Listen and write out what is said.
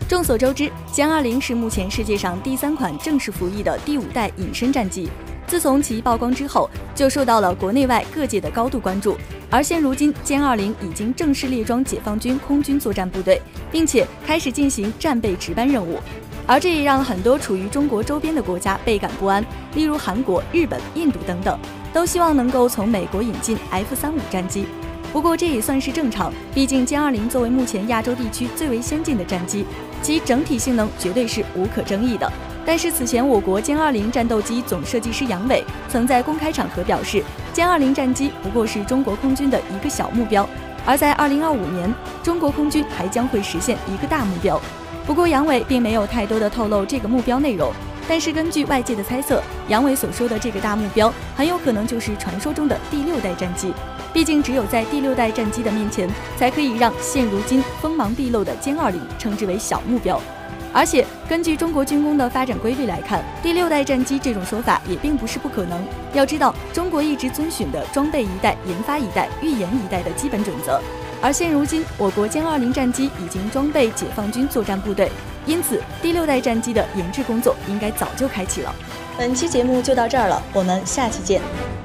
众所周知，歼20是目前世界上第3款正式服役的第5代隐身战机。自从其曝光之后，就受到了国内外各界的高度关注。而现如今，歼20已经正式列装解放军空军作战部队，并且开始进行战备值班任务。而这也让很多处于中国周边的国家倍感不安，例如韩国、日本、印度等等，都希望能够从美国引进 F-35战机。不过这也算是正常，毕竟歼20作为目前亚洲地区最为先进的战机，其整体性能绝对是无可争议的。但是此前我国歼20战斗机总设计师杨伟曾在公开场合表示，歼20战机不过是中国空军的一个小目标，而在2025年，中国空军还将会实现一个大目标。不过杨伟并没有太多的透露这个目标内容，但是根据外界的猜测，杨伟所说的这个大目标很有可能就是传说中的第6代战机。毕竟只有在第6代战机的面前，才可以让现如今锋芒毕露的歼20称之为小目标。而且根据中国军工的发展规律来看，第6代战机这种说法也并不是不可能。要知道，中国一直遵循的装备一代、研发一代、预研一代的基本准则。而现如今，我国歼20战机已经装备解放军作战部队，因此第6代战机的研制工作应该早就开启了。本期节目就到这儿了，我们下期见。